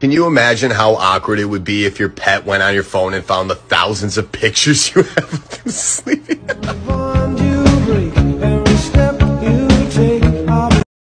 Can you imagine how awkward it would be if your pet went on your phone and found the thousands of pictures you have of them sleeping?